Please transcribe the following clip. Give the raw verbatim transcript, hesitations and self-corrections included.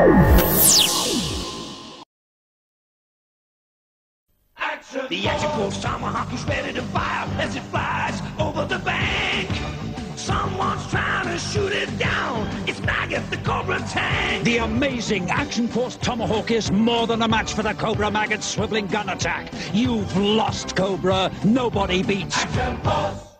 The Action Force Tomahawk is ready to fire as it flies over the bank. Someone's trying to shoot it down. It's Maggot, the Cobra tank. The amazing Action Force Tomahawk is more than a match for the Cobra Maggot swiveling gun attack. You've lost, Cobra. Nobody beats Action Force.